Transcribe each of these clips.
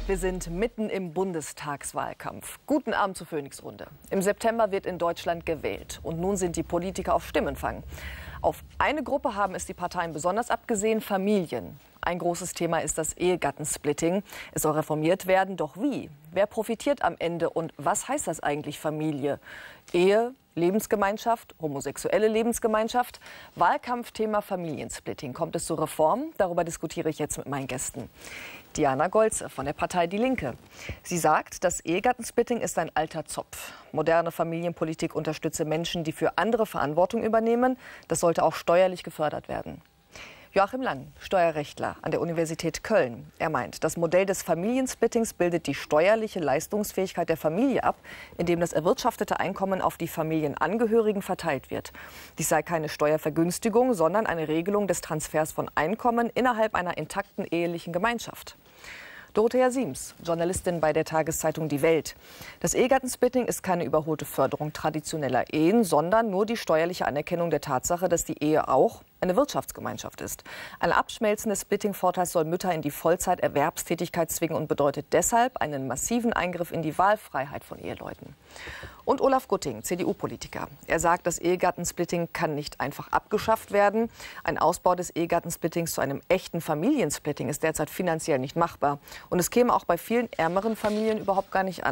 Wir sind mitten im Bundestagswahlkampf. Guten Abend zur Phoenix-Runde. Im September wird in Deutschland gewählt. Und nun sind die Politiker auf Stimmenfang. Auf eine Gruppe haben es die Parteien besonders abgesehen: Familien. Ein großes Thema ist das Ehegattensplitting. Es soll reformiert werden, doch wie? Wer profitiert am Ende und was heißt das eigentlich Familie? Ehe, Lebensgemeinschaft, homosexuelle Lebensgemeinschaft. Wahlkampfthema Familiensplitting. Kommt es zur Reform? Darüber diskutiere ich jetzt mit meinen Gästen. Diana Golze von der Partei Die Linke. Sie sagt, das Ehegattensplitting ist ein alter Zopf. Moderne Familienpolitik unterstütze Menschen, die für andere Verantwortung übernehmen. Das sollte auch steuerlich gefördert werden. Joachim Lang, Steuerrechtler an der Universität Köln. Er meint, das Modell des Familiensplittings bildet die steuerliche Leistungsfähigkeit der Familie ab, indem das erwirtschaftete Einkommen auf die Familienangehörigen verteilt wird. Dies sei keine Steuervergünstigung, sondern eine Regelung des Transfers von Einkommen innerhalb einer intakten ehelichen Gemeinschaft. Dorothea Siems, Journalistin bei der Tageszeitung Die Welt. Das Ehegattensplitting ist keine überholte Förderung traditioneller Ehen, sondern nur die steuerliche Anerkennung der Tatsache, dass die Ehe auch eine Wirtschaftsgemeinschaft ist. Ein Abschmelzen des Splitting-Vorteils soll Mütter in die Vollzeiterwerbstätigkeit zwingen und bedeutet deshalb einen massiven Eingriff in die Wahlfreiheit von Eheleuten. Und Olaf Gutting, CDU-Politiker. Er sagt, das Ehegattensplitting kann nicht einfach abgeschafft werden. Ein Ausbau des Ehegattensplittings zu einem echten Familiensplitting ist derzeit finanziell nicht machbar. Und es käme auch bei vielen ärmeren Familien überhaupt gar nicht an.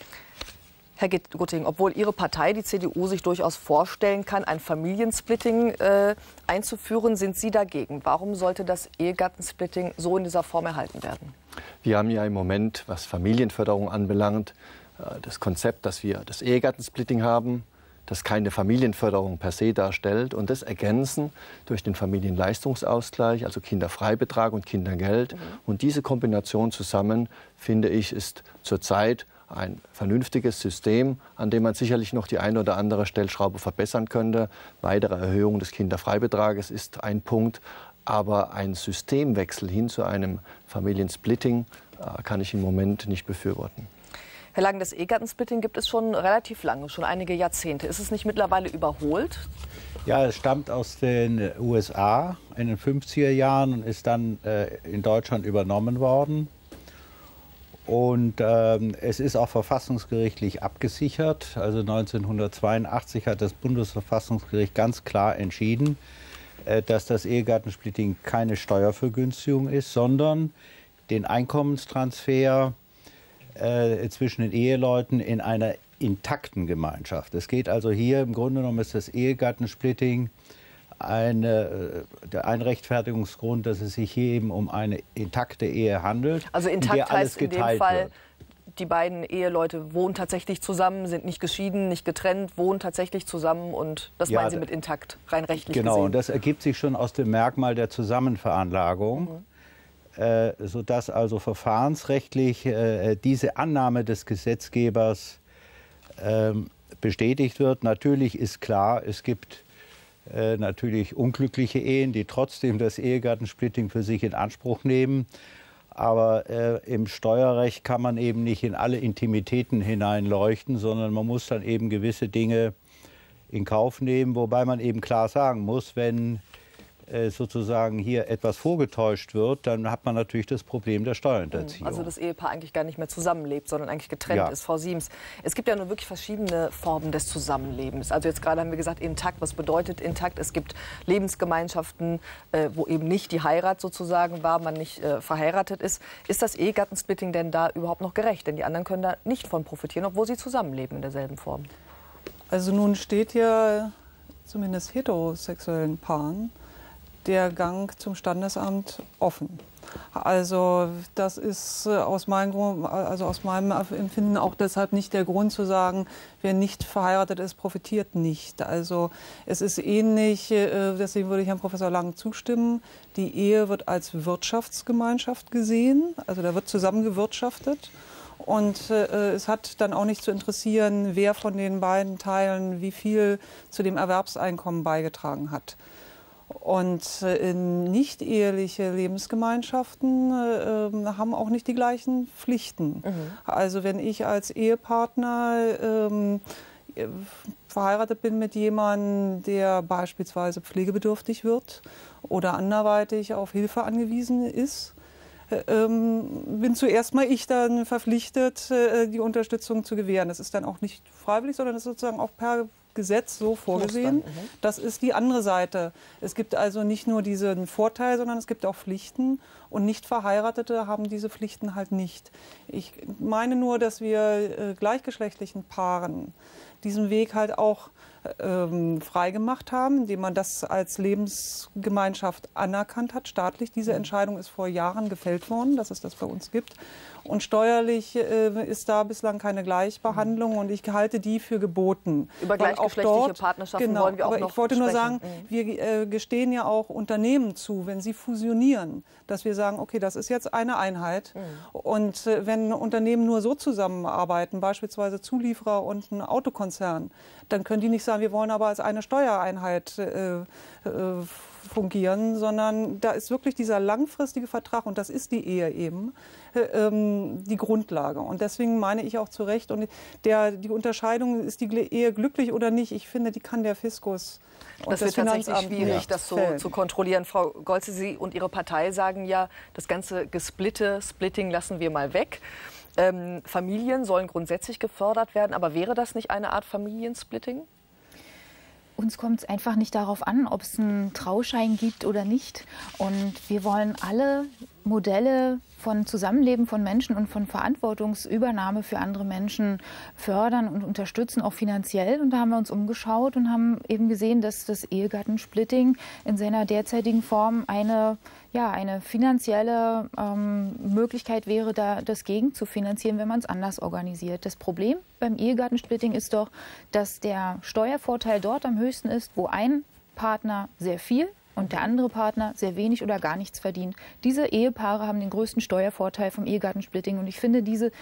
Herr Gutting, obwohl Ihre Partei, die CDU, sich durchaus vorstellen kann, ein Familiensplitting einzuführen, sind Sie dagegen. Warum sollte das Ehegattensplitting so in dieser Form erhalten werden? Wir haben ja im Moment, was Familienförderung anbelangt, das Konzept, dass wir das Ehegattensplitting haben, das keine Familienförderung per se darstellt, und das ergänzen durch den Familienleistungsausgleich, also Kinderfreibetrag und Kindergeld. Und diese Kombination zusammen, finde ich, ist zurzeit ein vernünftiges System, an dem man sicherlich noch die eine oder andere Stellschraube verbessern könnte. Weitere Erhöhung des Kinderfreibetrages ist ein Punkt. Aber ein Systemwechsel hin zu einem Familiensplitting kann ich im Moment nicht befürworten. Herr Lang, das Ehegattensplitting gibt es schon relativ lange, schon einige Jahrzehnte. Ist es nicht mittlerweile überholt? Ja, es stammt aus den USA in den 50er Jahren und ist dann in Deutschland übernommen worden. Und es ist auch verfassungsgerichtlich abgesichert. Also 1982 hat das Bundesverfassungsgericht ganz klar entschieden, dass das Ehegattensplitting keine Steuervergünstigung ist, sondern den Einkommenstransfer zwischen den Eheleuten in einer intakten Gemeinschaft. Es geht also hier, im Grunde genommen ist das Ehegattensplitting der Rechtfertigungsgrund, dass es sich hier eben um eine intakte Ehe handelt. Also intakt heißt in dem Fall, wird. Die beiden Eheleute wohnen tatsächlich zusammen, sind nicht geschieden, nicht getrennt, wohnen tatsächlich zusammen, und das meinen Sie mit intakt, rein rechtlich gesehen? Genau, und das ergibt sich schon aus dem Merkmal der Zusammenveranlagung, sodass also verfahrensrechtlich diese Annahme des Gesetzgebers bestätigt wird. Natürlich ist klar, es gibt natürlich unglückliche Ehen, die trotzdem das Ehegattensplitting für sich in Anspruch nehmen. Aber im Steuerrecht kann man eben nicht in alle Intimitäten hineinleuchten, sondern man muss dann eben gewisse Dinge in Kauf nehmen. Wobei man eben klar sagen muss, wenn sozusagen hier etwas vorgetäuscht wird, dann hat man natürlich das Problem der Steuerhinterziehung. Also das Ehepaar eigentlich gar nicht mehr zusammenlebt, sondern eigentlich getrennt ist. Frau Siems, es gibt ja nun wirklich verschiedene Formen des Zusammenlebens. Also jetzt gerade haben wir gesagt, intakt. Was bedeutet intakt? Es gibt Lebensgemeinschaften, wo eben nicht die Heirat sozusagen war, man nicht verheiratet ist. Ist das Ehegattensplitting denn da überhaupt noch gerecht? Denn die anderen können da nicht von profitieren, obwohl sie zusammenleben in derselben Form. Also nun steht ja zumindest heterosexuellen Paaren der Gang zum Standesamt offen. Also das ist aus meinem Empfinden auch deshalb nicht der Grund zu sagen, wer nicht verheiratet ist, profitiert nicht. Also es ist ähnlich, deswegen würde ich Herrn Professor Lang zustimmen, die Ehe wird als Wirtschaftsgemeinschaft gesehen, also da wird zusammengewirtschaftet. Und es hat dann auch nicht zu interessieren, wer von den beiden Teilen wie viel zu dem Erwerbseinkommen beigetragen hat. Und nicht-eheliche Lebensgemeinschaften haben auch nicht die gleichen Pflichten. Also wenn ich als Ehepartner verheiratet bin mit jemandem, der beispielsweise pflegebedürftig wird oder anderweitig auf Hilfe angewiesen ist, bin zuerst mal ich dann verpflichtet, die Unterstützung zu gewähren. Das ist dann auch nicht freiwillig, sondern das ist sozusagen auch per Gesetz so vorgesehen. Das ist die andere Seite. Es gibt also nicht nur diesen Vorteil, sondern es gibt auch Pflichten. Und Nicht-Verheiratete haben diese Pflichten halt nicht. Ich meine nur, dass wir gleichgeschlechtlichen Paaren diesen Weg halt auch freigemacht haben, indem man das als Lebensgemeinschaft anerkannt hat, staatlich. Diese Entscheidung ist vor Jahren gefällt worden, dass es das bei uns gibt. Und steuerlich ist da bislang keine Gleichbehandlung und ich halte die für geboten. Über gleichgeschlechtliche Partnerschaften wollen wir auch noch ich wollte nur sprechen. sagen, wir gestehen ja auch Unternehmen zu, wenn sie fusionieren, dass wir sagen, okay, das ist jetzt eine Einheit. Und wenn Unternehmen nur so zusammenarbeiten, beispielsweise Zulieferer und ein Autokonzern, dann können die nicht sagen, wir wollen aber als eine Steuereinheit fungieren, sondern da ist wirklich dieser langfristige Vertrag, und das ist die Ehe eben, die Grundlage. Und deswegen meine ich auch zu Recht, und die Unterscheidung, ist die Ehe glücklich oder nicht, ich finde, die kann der Fiskus und das wird tatsächlich schwierig, das so fällen. zu kontrollieren. Frau Golze, Sie und Ihre Partei sagen ja, das ganze Splitting lassen wir mal weg. Familien sollen grundsätzlich gefördert werden, aber wäre das nicht eine Art Familiensplitting? Uns kommt es einfach nicht darauf an, ob es einen Trauschein gibt oder nicht. Und wir wollen alle Modelle von Zusammenleben von Menschen und von Verantwortungsübernahme für andere Menschen fördern und unterstützen, auch finanziell. Und da haben wir uns umgeschaut und haben eben gesehen, dass das Ehegattensplitting in seiner derzeitigen Form eine finanzielle Möglichkeit wäre, da das gegen zu finanzieren, wenn man es anders organisiert. Das Problem beim Ehegattensplitting ist doch, dass der Steuervorteil dort am höchsten ist, wo ein Partner sehr viel und der andere Partner sehr wenig oder gar nichts verdient. Diese Ehepaare haben den größten Steuervorteil vom Ehegattensplitting. Und ich finde, diese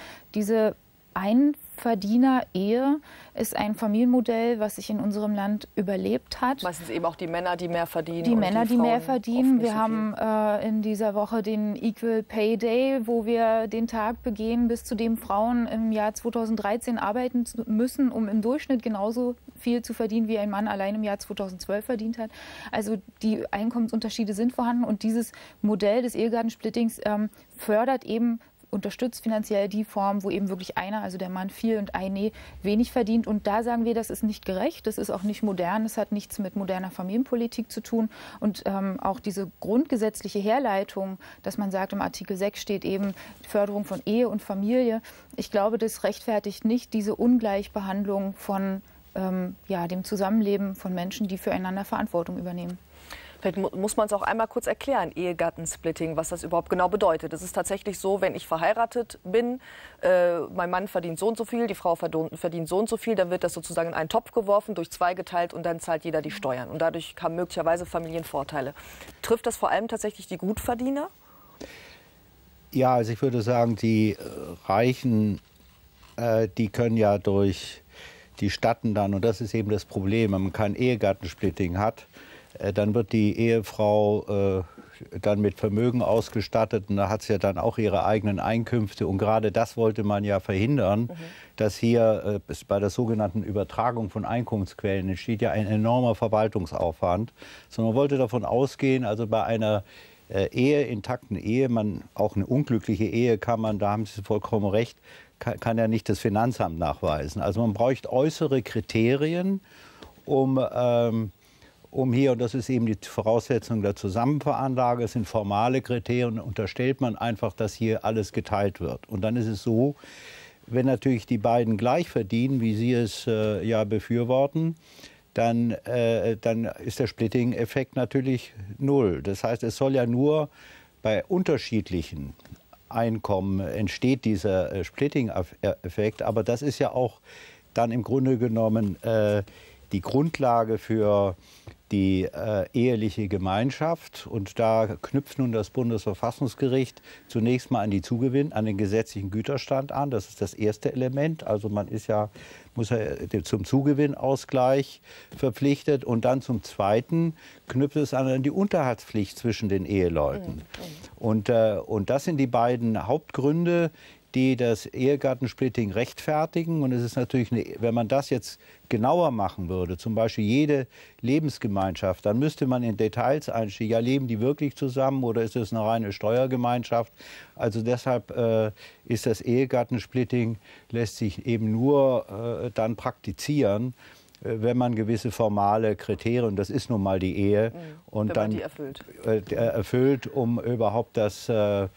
Einverdiener-Ehe ist ein Familienmodell, was sich in unserem Land überlebt hat. Meistens eben auch die Männer, die mehr verdienen. Die Männer, die mehr verdienen. Wir haben in dieser Woche den Equal Pay Day, wo wir den Tag begehen, bis zu dem Frauen im Jahr 2013 arbeiten müssen, um im Durchschnitt genauso viel zu verdienen, wie ein Mann allein im Jahr 2012 verdient hat. Also die Einkommensunterschiede sind vorhanden und dieses Modell des Ehegattensplittings fördert eben, unterstützt finanziell die Form, wo eben wirklich einer, also der Mann, viel und eine wenig verdient. Und da sagen wir, das ist nicht gerecht, das ist auch nicht modern, das hat nichts mit moderner Familienpolitik zu tun. Und auch diese grundgesetzliche Herleitung, dass man sagt, im Artikel 6 steht eben Förderung von Ehe und Familie. Ich glaube, das rechtfertigt nicht diese Ungleichbehandlung von dem Zusammenleben von Menschen, die füreinander Verantwortung übernehmen. Vielleicht muss man es auch einmal kurz erklären, Ehegattensplitting, was das überhaupt genau bedeutet. Es ist tatsächlich so, wenn ich verheiratet bin, mein Mann verdient so und so viel, die Frau verdient so und so viel, dann wird das sozusagen in einen Topf geworfen, durch zwei geteilt und dann zahlt jeder die Steuern. Und dadurch haben möglicherweise Familienvorteile. Trifft das vor allem tatsächlich die Gutverdiener? Ja, also ich würde sagen, die Reichen, die können ja die statten dann, und das ist eben das Problem, wenn man kein Ehegattensplitting hat, dann wird die Ehefrau dann mit Vermögen ausgestattet und da hat sie ja dann auch ihre eigenen Einkünfte. Und gerade das wollte man ja verhindern, dass hier bei der sogenannten Übertragung von Einkommensquellen entsteht ja ein enormer Verwaltungsaufwand. Sondern man wollte davon ausgehen, also bei einer intakten Ehe, auch eine unglückliche Ehe kann man, da haben Sie vollkommen recht, kann ja nicht das Finanzamt nachweisen. Also man braucht äußere Kriterien, um hier, und das ist eben die Voraussetzung der Zusammenveranlage, es sind formale Kriterien, unterstellt man einfach, dass hier alles geteilt wird. Und dann ist es so, wenn natürlich die beiden gleich verdienen, wie Sie es ja befürworten, dann ist der Splitting-Effekt natürlich null. Das heißt, es soll ja nur bei unterschiedlichen Einkommen entsteht dieser Splitting-Effekt, aber das ist ja auch dann im Grunde genommen die Grundlage für die eheliche Gemeinschaft. Und da knüpft nun das Bundesverfassungsgericht zunächst mal an den gesetzlichen Güterstand an. Das ist das erste Element. Also man muss ja zum Zugewinnausgleich verpflichtet. Und dann zum Zweiten knüpft es an die Unterhaltspflicht zwischen den Eheleuten. Und das sind die beiden Hauptgründe, die das Ehegattensplitting rechtfertigen. Und es ist natürlich, wenn man das jetzt genauer machen würde, zum Beispiel jede Lebensgemeinschaft, dann müsste man in Details einsteigen. Ja, leben die wirklich zusammen oder ist es eine reine Steuergemeinschaft? Also deshalb ist das Ehegattensplitting, lässt sich eben nur dann praktizieren, wenn man gewisse formale Kriterien, das ist nun mal die Ehe, und dann die erfüllt, um überhaupt das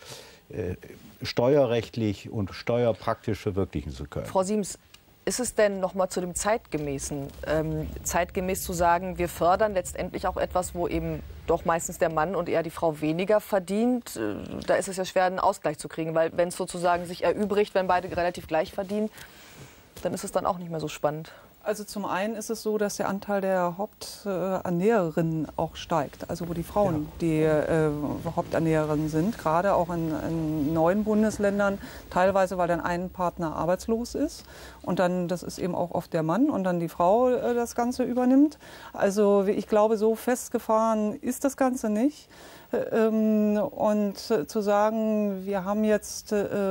steuerrechtlich und steuerpraktisch verwirklichen zu können. Frau Siems, ist es denn noch mal zu dem Zeitgemäßen, zeitgemäß zu sagen, wir fördern letztendlich auch etwas, wo eben doch meistens der Mann und eher die Frau weniger verdient? Da ist es ja schwer, einen Ausgleich zu kriegen, weil wenn es sozusagen sich erübrigt, wenn beide relativ gleich verdienen, dann ist es dann auch nicht mehr so spannend. Also zum einen ist es so, dass der Anteil der Haupternährerinnen auch steigt, also wo die Frauen die Haupternährerinnen sind, gerade auch in neuen Bundesländern, teilweise weil dann ein Partner arbeitslos ist und dann, das ist eben auch oft der Mann und dann die Frau das Ganze übernimmt. Also ich glaube, so festgefahren ist das Ganze nicht. Und zu sagen, wir haben jetzt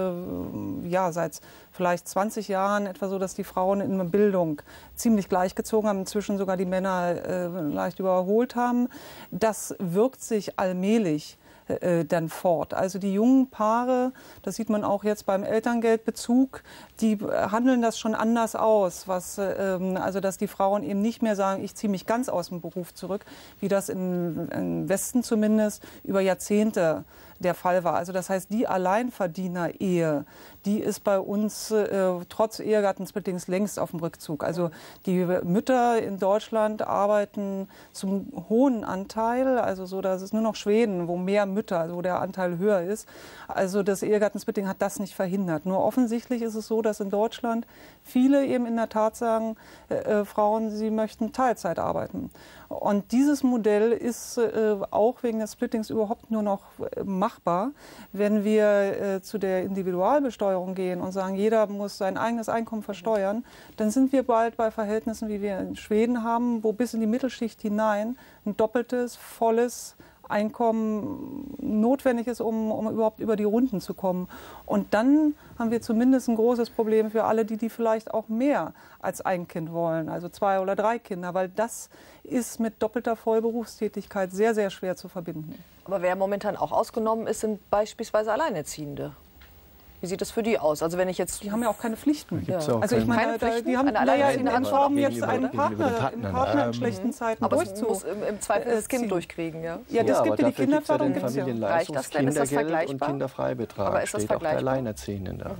seit vielleicht 20 Jahren etwa so, dass die Frauen in der Bildung ziemlich gleichgezogen haben, inzwischen sogar die Männer leicht überholt haben, das wirkt sich allmählich dann fort. Also die jungen Paare, das sieht man auch jetzt beim Elterngeldbezug, die handeln das schon anders aus, also dass die Frauen eben nicht mehr sagen, ich ziehe mich ganz aus dem Beruf zurück, wie das im Westen zumindest über Jahrzehnte der Fall war. Also das heißt, die Alleinverdiener-Ehe, die ist bei uns trotz Ehegattensplittings längst auf dem Rückzug. Also die Mütter in Deutschland arbeiten zum hohen Anteil, also so, dass es nur noch Schweden, wo mehr Mütter, also wo der Anteil höher ist. Also das Ehegattensplitting hat das nicht verhindert. Nur offensichtlich ist es so, dass in Deutschland viele eben in der Tat sagen, Frauen, sie möchten Teilzeit arbeiten. Und dieses Modell ist auch wegen des Splittings überhaupt nur noch machbar, wenn wir zu der Individualbesteuerung gehen und sagen, jeder muss sein eigenes Einkommen versteuern, dann sind wir bald bei Verhältnissen, wie wir in Schweden haben, wo bis in die Mittelschicht hinein ein doppeltes, volles Einkommen notwendig ist, um überhaupt über die Runden zu kommen. Und dann haben wir zumindest ein großes Problem für alle, die vielleicht auch mehr als ein Kind wollen, also 2 oder 3 Kinder, weil das ist mit doppelter Vollberufstätigkeit sehr, sehr schwer zu verbinden. Aber wer momentan auch ausgenommen ist, sind beispielsweise Alleinerziehende. Wie sieht das für die aus? Also wenn ich jetzt, die haben ja auch keine Pflichten. Ja. Also ich meine, die haben in Form jetzt einen Partner in schlechten Zeiten aber es muss im Zweifel das Kind durchkriegen, ja? Ja, das gibt die Kinderförderung. Reicht das denn? Ist das vergleichbar? Und Kinderfreibetrag aber ist das steht auch bei Alleinerziehenden da.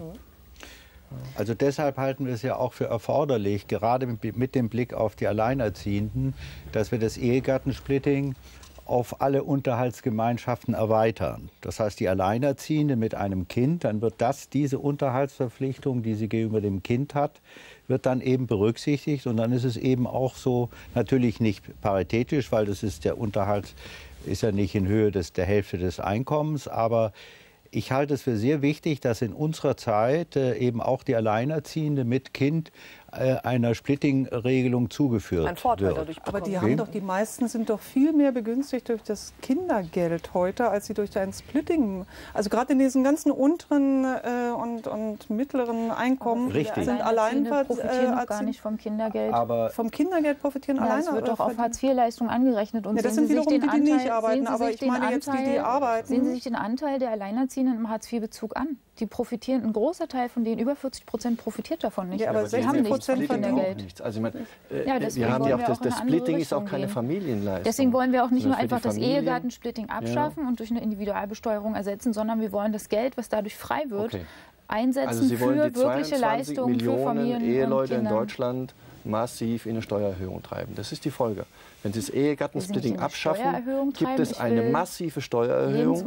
Also deshalb halten wir es ja auch für erforderlich, gerade mit dem Blick auf die Alleinerziehenden, dass wir das Ehegattensplitting auf alle Unterhaltsgemeinschaften erweitern. Das heißt, die Alleinerziehende mit einem Kind, dann wird diese Unterhaltsverpflichtung, die sie gegenüber dem Kind hat, wird dann eben berücksichtigt. Und dann ist es eben auch so, natürlich nicht paritätisch, weil das ist der Unterhalt ist ja nicht in Höhe der Hälfte des Einkommens, aber ich halte es für sehr wichtig, dass in unserer Zeit eben auch die Alleinerziehende mit Kind einer Splitting-Regelung zugeführt ein Vorteil wird. Dadurch aber die meisten sind doch viel mehr begünstigt durch das Kindergeld heute, als sie durch ein Splitting. Also gerade in diesen ganzen unteren und mittleren Einkommen Richtig. sind Alleinerziehende profitieren noch gar nicht vom Kindergeld. Aber vom Kindergeld profitieren alleine. Es wird doch auf Hartz-IV-Leistung angerechnet. Und ja, das sind wiederum die, die nicht arbeiten. Aber ich meine jetzt die arbeiten. Sehen Sie sich den Anteil der Alleinerziehenden im Hartz-IV-Bezug an. Die profitieren, ein großer Teil von denen, über 40% profitiert davon nicht. Ja, aber sie haben nichts von Kindergeld. Also ich meine, wir haben ja auch das Splitting ist auch keine Familienleistung. Deswegen wollen wir auch nicht nur einfach das Ehegattensplitting abschaffen und durch eine Individualbesteuerung ersetzen, sondern wir wollen das Geld, was dadurch frei wird, einsetzen also Sie wollen für wirkliche Leistungen für Familien Eheleute und Kinder. in Deutschland massiv in eine Steuererhöhung treiben. Das ist die Folge. Wenn Sie das Ehegattensplitting abschaffen, gibt es eine massive Steuererhöhung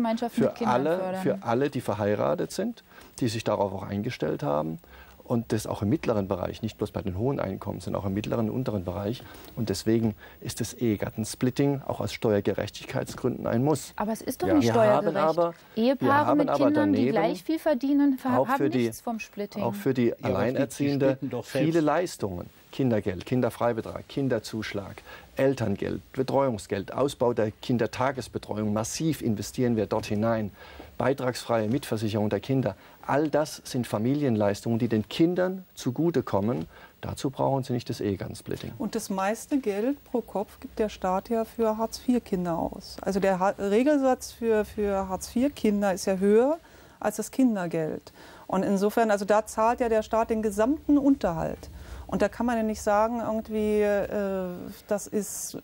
für alle, die verheiratet sind, die sich darauf auch eingestellt haben. Und das auch im mittleren Bereich, nicht bloß bei den hohen Einkommen, sondern auch im mittleren und unteren Bereich. Und deswegen ist das Ehegattensplitting auch aus Steuergerechtigkeitsgründen ein Muss. Aber es ist doch nicht steuergerecht. Ehepaare mit Kindern, die gleich viel verdienen, haben nichts vom Splitting. Auch für die Alleinerziehende viele Leistungen. Kindergeld, Kinderfreibetrag, Kinderzuschlag, Elterngeld, Betreuungsgeld, Ausbau der Kindertagesbetreuung. Massiv investieren wir dort hinein. Beitragsfreie Mitversicherung der Kinder. All das sind Familienleistungen, die den Kindern zugutekommen. Dazu brauchen sie nicht das Ehegattensplitting. Und das meiste Geld pro Kopf gibt der Staat ja für Hartz-IV-Kinder aus. Also der Regelsatz für Hartz-IV-Kinder ist ja höher als das Kindergeld. Und insofern, also da zahlt ja der Staat den gesamten Unterhalt. Und da kann man ja nicht sagen, irgendwie, das ist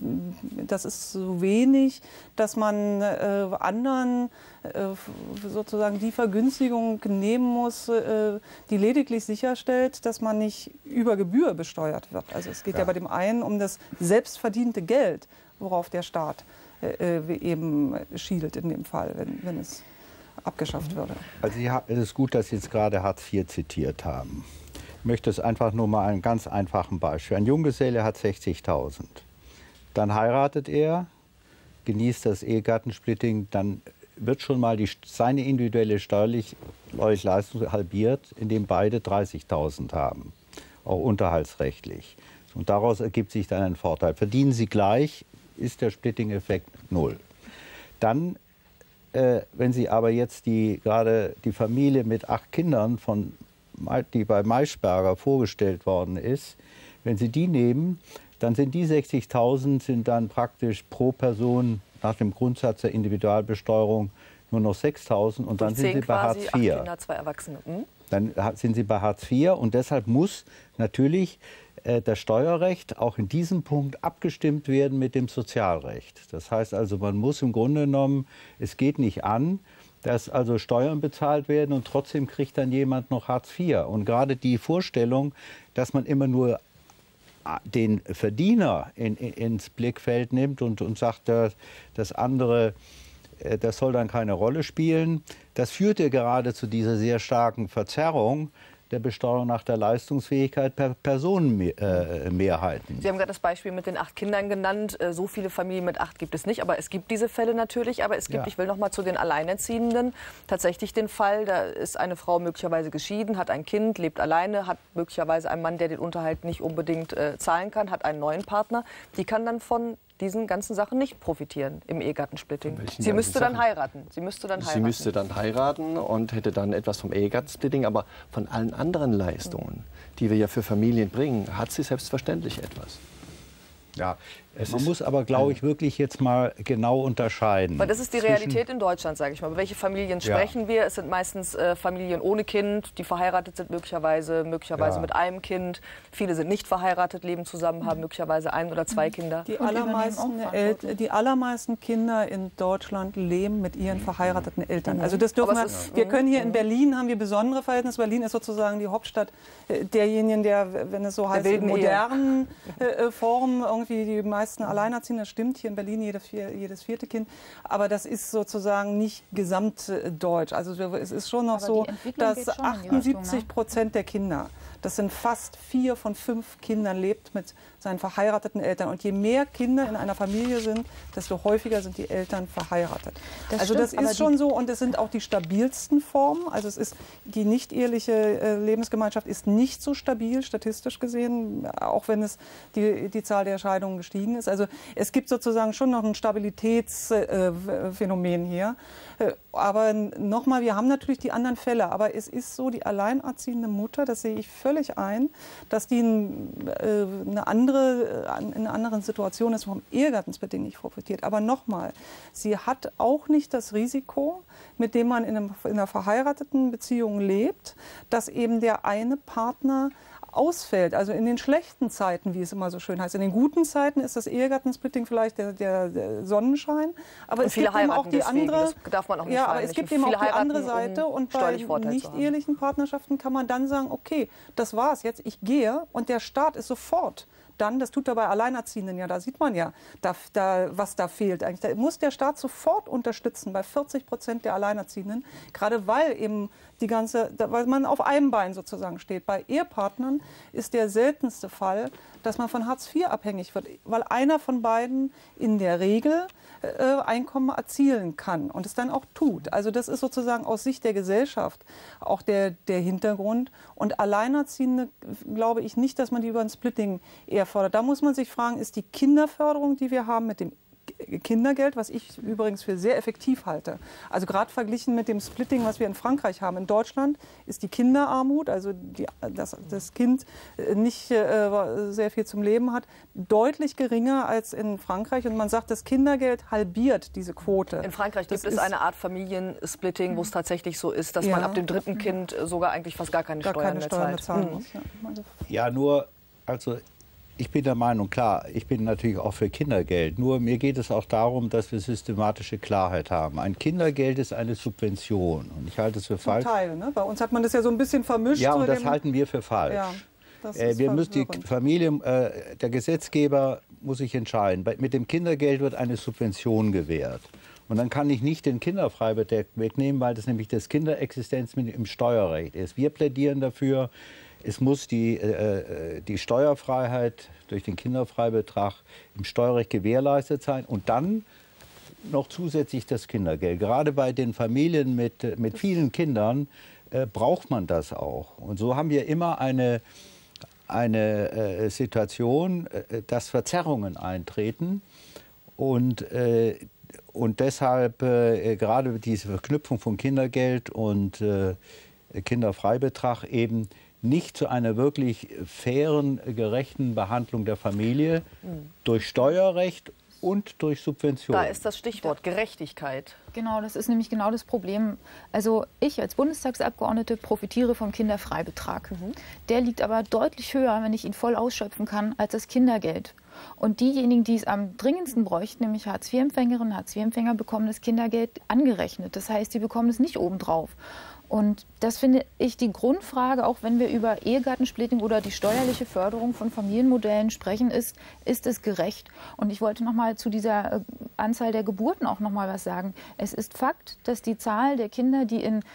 so wenig, dass man anderen sozusagen die Vergünstigung nehmen muss, die lediglich sicherstellt, dass man nicht über Gebühr besteuert wird. Also es geht ja bei dem einen um das selbstverdiente Geld, worauf der Staat eben schielt in dem Fall, wenn es abgeschafft würde. Also es ist gut, dass Sie jetzt gerade Hartz IV zitiert haben. Ich möchte es einfach nur mal einen ganz einfachen Beispiel. Ein Junggeselle hat 60.000. Dann heiratet er, genießt das Ehegattensplitting, dann wird schon mal seine individuelle steuerliche Leistung halbiert, indem beide 30.000 haben, auch unterhaltsrechtlich. Und daraus ergibt sich dann ein Vorteil. Verdienen sie gleich, ist der Splitting-Effekt 0. Dann, wenn Sie aber jetzt gerade die Familie mit 8 Kindern die bei Maischberger vorgestellt worden ist, wenn Sie die nehmen, dann sind die 60.000 sind dann praktisch pro Person nach dem Grundsatz der Individualbesteuerung nur noch 6.000 und dann sind Sie bei Hartz IV. 8 Kinder, 2 Erwachsene. Dann sind Sie bei Hartz IV und deshalb muss natürlich das Steuerrecht auch in diesem Punkt abgestimmt werden mit dem Sozialrecht. Das heißt also, man muss im Grunde genommen, es geht nicht an, dass also Steuern bezahlt werden und trotzdem kriegt dann jemand noch Hartz IV. Und gerade die Vorstellung, dass man immer nur den Verdiener ins Blickfeld nimmt und sagt, das andere, das soll dann keine Rolle spielen, das führt ja gerade zu dieser sehr starken Verzerrung der Besteuerung nach der Leistungsfähigkeit per Personenmehrheiten. Sie haben gerade das Beispiel mit den 8 Kindern genannt. So viele Familien mit 8 gibt es nicht, aber es gibt diese Fälle natürlich. Aber es gibt, ich will noch mal zu den Alleinerziehenden, tatsächlich den Fall, da ist eine Frau möglicherweise geschieden, hat ein Kind, lebt alleine, hat möglicherweise einen Mann, der den Unterhalt nicht unbedingt zahlen kann, hat einen neuen Partner. Die kann dann von diesen ganzen Sachen nicht profitieren im Ehegattensplitting. Sie müsste dann heiraten. Sie müsste dann heiraten und hätte dann etwas vom Ehegattensplitting, aber von allen anderen Leistungen, die wir ja für Familien bringen, hat sie selbstverständlich etwas. Ja, man muss aber, glaube ich, wirklich jetzt mal genau unterscheiden. Weil das ist die Realität in Deutschland, sage ich mal. Über welche Familien sprechen wir? Es sind meistens Familien ohne Kind, die verheiratet sind, möglicherweise mit einem Kind. Viele sind nicht verheiratet, leben zusammen, haben möglicherweise 1 oder 2 Kinder. Die allermeisten Kinder in Deutschland leben mit ihren verheirateten Eltern. Also das dürfen wir können hier in Berlin, haben wir besondere Verhältnisse. Berlin ist sozusagen die Hauptstadt derjenigen, der, wenn es so heißt, in modernen Formen irgendwie die meisten Alleinerziehenden, das stimmt, hier in Berlin jedes 4. Kind, aber das ist sozusagen nicht gesamtdeutsch. Also es ist schon noch so, dass 78% der Kinder, das sind fast 4 von 5 Kindern, lebt mit seinen verheirateten Eltern. Und je mehr Kinder in einer Familie sind, desto häufiger sind die Eltern verheiratet. Das ist schon so und es sind auch die stabilsten Formen. Also es ist die nicht-eheliche Lebensgemeinschaft ist nicht so stabil, statistisch gesehen, auch wenn es die Zahl der Scheidungen gestiegen ist. Also es gibt sozusagen schon noch ein Stabilitätsphänomen hier. Aber nochmal, wir haben natürlich die anderen Fälle, aber es ist so, die alleinerziehende Mutter, das sehe ich völlig ein, dass die in einer anderen Situation ist, vom Ehegattensplitting nicht profitiert. Aber nochmal, sie hat auch nicht das Risiko, mit dem man in einer verheirateten Beziehung lebt, dass eben der eine Partner ausfällt. Also in den schlechten Zeiten, wie es immer so schön heißt. In den guten Zeiten ist das Ehegattensplitting vielleicht der Sonnenschein. Aber es gibt eben auch die andere. Das darf man auch nicht aber es gibt eben auch die andere Seite. Und bei nicht-ehelichen Partnerschaften kann man dann sagen, okay, das war's jetzt, ich gehe. Und der Staat ist sofort dann, das tut er bei Alleinerziehenden ja, da sieht man ja, was da fehlt eigentlich. Da muss der Staat sofort unterstützen bei 40% der Alleinerziehenden, gerade weil eben weil man auf einem Bein sozusagen steht. Bei Ehepartnern ist der seltenste Fall, dass man von Hartz IV abhängig wird, weil einer von beiden in der Regel Einkommen erzielen kann und es dann auch tut. Also das ist sozusagen aus Sicht der Gesellschaft auch der Hintergrund. Und Alleinerziehende glaube ich nicht, dass man die über ein Splitting eher fordert. Da muss man sich fragen, ist die Kinderförderung, die wir haben mit dem Kindergeld, was ich übrigens für sehr effektiv halte. Also gerade verglichen mit dem Splitting, was wir in Frankreich haben. In Deutschland ist die Kinderarmut, also das Kind nicht sehr viel zum Leben hat, deutlich geringer als in Frankreich. Und man sagt, das Kindergeld halbiert diese Quote. In Frankreich gibt es eine Art Familiensplitting, wo es tatsächlich so ist, dass man ab dem 3. Kind sogar eigentlich fast gar keine Steuern mehr zahlen muss. Ja, nur, also ich bin der Meinung, klar, ich bin natürlich auch für Kindergeld. Nur mir geht es auch darum, dass wir systematische Klarheit haben. Ein Kindergeld ist eine Subvention. Und ich halte es für falsch. Teil, ne? Bei uns hat man das ja so ein bisschen vermischt. Ja, und das halten wir für falsch. Ja, wir müssen die Familie, der Gesetzgeber muss sich entscheiden. Mit dem Kindergeld wird eine Subvention gewährt. Und dann kann ich nicht den Kinderfreibetrag wegnehmen, weil das nämlich das Kinderexistenzminimum im Steuerrecht ist. Wir plädieren dafür, es muss die Steuerfreiheit durch den Kinderfreibetrag im Steuerrecht gewährleistet sein und dann noch zusätzlich das Kindergeld. Gerade bei den Familien mit vielen Kindern braucht man das auch. Und so haben wir immer eine Situation, dass Verzerrungen eintreten und deshalb gerade diese Verknüpfung von Kindergeld und Kinderfreibetrag eben nicht zu einer wirklich fairen, gerechten Behandlung der Familie durch Steuerrecht und durch Subventionen. Da ist das Stichwort Gerechtigkeit. Genau, das ist nämlich genau das Problem. Also ich als Bundestagsabgeordnete profitiere vom Kinderfreibetrag. Der liegt aber deutlich höher, wenn ich ihn voll ausschöpfen kann, als das Kindergeld. Und diejenigen, die es am dringendsten bräuchten, nämlich Hartz-IV-Empfängerinnen, Hartz-IV-Empfänger, bekommen das Kindergeld angerechnet. Das heißt, sie bekommen es nicht obendrauf. Und das finde ich die Grundfrage, auch wenn wir über Ehegattensplitting oder die steuerliche Förderung von Familienmodellen sprechen, ist es gerecht? Und ich wollte noch mal zu dieser Anzahl der Geburten auch noch mal was sagen. Es ist Fakt, dass die Zahl der Kinder, die in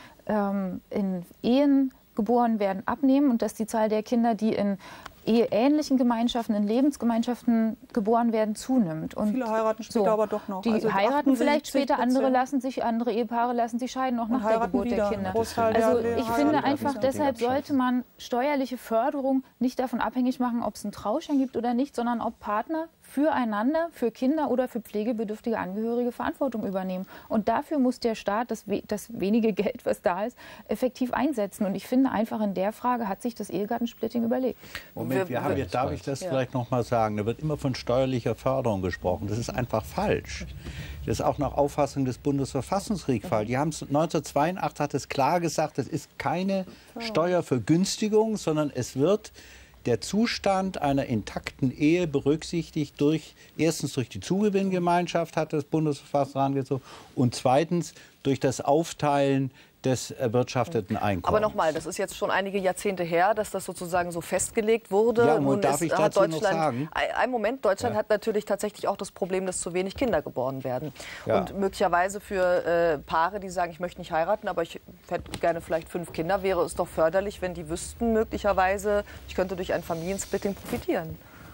Ehen geboren werden, abnehmen und dass die Zahl der Kinder, die in eheähnlichen Gemeinschaften, in Lebensgemeinschaften geboren werden, zunimmt. Und viele heiraten später aber doch noch. Die also heiraten vielleicht später, andere Ehepaare lassen sich scheiden, auch nach der Geburt der Kinder. Also ich finde einfach, deshalb sollte man steuerliche Förderung nicht davon abhängig machen, ob es einen Trauschein gibt oder nicht, sondern ob Partner füreinander, für Kinder oder für pflegebedürftige Angehörige Verantwortung übernehmen. Und dafür muss der Staat das wenige Geld, was da ist, effektiv einsetzen. Und ich finde einfach, in der Frage hat sich das Ehegattensplitting überlegt. Moment, darf ich das vielleicht noch mal sagen? Da wird immer von steuerlicher Förderung gesprochen. Das ist einfach falsch. Das ist auch nach Auffassung des Bundesverfassungsgerichts falsch. Die haben 1982 hat es klar gesagt, das ist keine Steuervergünstigung, sondern es wird der Zustand einer intakten Ehe berücksichtigt erstens durch die Zugewinngemeinschaft, hat das Bundesverfassungsgericht herangezogen, und zweitens durch das Aufteilen des erwirtschafteten Einkommens. Aber nochmal, das ist jetzt schon einige Jahrzehnte her, dass das sozusagen so festgelegt wurde. Ja, und darf ich dazu noch sagen? Ein Moment, Deutschland hat natürlich tatsächlich auch das Problem, dass zu wenig Kinder geboren werden. Ja. Und möglicherweise für Paare, die sagen, ich möchte nicht heiraten, aber ich hätte gerne vielleicht 5 Kinder, wäre es doch förderlich, wenn die wüssten, möglicherweise, ich könnte durch ein Familiensplitting profitieren.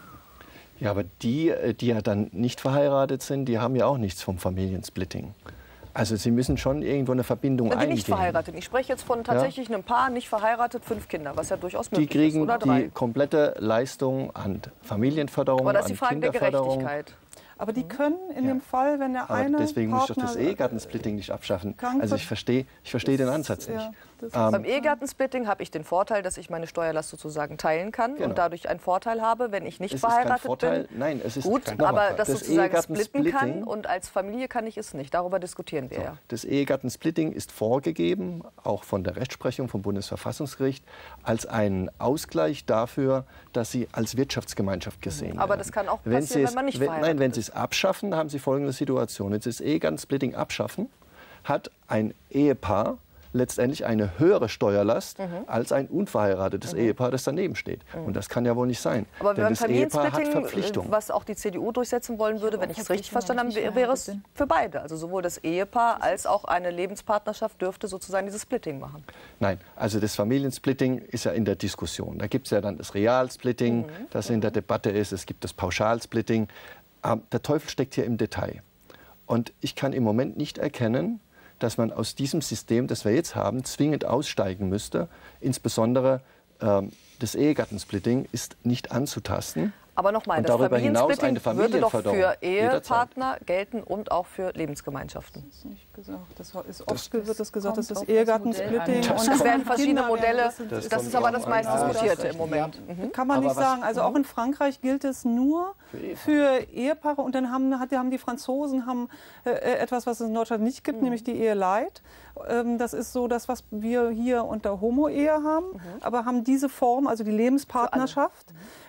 Ja, aber die ja dann nicht verheiratet sind, die haben ja auch nichts vom Familiensplitting. Also Sie müssen schon irgendwo eine Verbindung eingehen. Die nicht verheiratet. Ich spreche jetzt von tatsächlich einem Paar, nicht verheiratet, 5 Kinder, was ja durchaus möglich ist. Oder 3. Die kriegen die komplette Leistung an Familienförderung, aber das ist an die Frage der Gerechtigkeit. Aber die können in dem Fall, wenn der eine deswegen Partner muss ich doch das Ehegattensplitting nicht abschaffen. Also ich verstehe den Ansatz nicht. Beim Ehegattensplitting habe ich den Vorteil, dass ich meine Steuerlast sozusagen teilen kann und dadurch einen Vorteil habe, wenn ich nicht verheiratet bin. Nein, es ist gut, aber das sozusagen splitten kann und als Familie kann ich es nicht. Darüber diskutieren wir ja. Das Ehegattensplitting ist vorgegeben, auch von der Rechtsprechung vom Bundesverfassungsgericht, als ein Ausgleich dafür, dass sie als Wirtschaftsgemeinschaft gesehen werden. Aber das kann auch passieren, wenn man nicht verheiratet ist. Nein, wenn Sie es abschaffen, haben Sie folgende Situation. Wenn Sie das Ehegattensplitting abschaffen, hat ein Ehepaar letztendlich eine höhere Steuerlast als ein unverheiratetes Ehepaar, das daneben steht. Und das kann ja wohl nicht sein. Aber denn beim das Ehepaar hat Familiensplitting, Verpflichtungen. was auch die CDU durchsetzen wollen würde, wenn ich es richtig verstanden habe, wäre es für beide. Also sowohl das Ehepaar als auch eine Lebenspartnerschaft dürfte sozusagen dieses Splitting machen. Nein, also das Familiensplitting ist ja in der Diskussion. Da gibt es ja dann das Realsplitting, das in der Debatte ist. Es gibt das Pauschalsplitting. Der Teufel steckt hier im Detail. Und ich kann im Moment nicht erkennen, dass man aus diesem System, das wir jetzt haben, zwingend aussteigen müsste. Insbesondere das Ehegattensplitting ist nicht anzutasten. Aber nochmal, das Familiensplitting würde doch für Ehepartner gelten und auch für Lebensgemeinschaften. Das ist nicht gesagt. Wird das gesagt, dass das Ehegattensplitting und es werden verschiedene Modelle. Das ist aber das meist diskutierte im Moment. Kann man nicht sagen. Also auch in Frankreich gilt es nur für Ehepaare. Und dann haben die Franzosen etwas, was es in Deutschland nicht gibt, nämlich die Eheleid. Das ist so das, was wir hier unter Homo-Ehe haben, aber haben diese Form, also die Lebenspartnerschaft,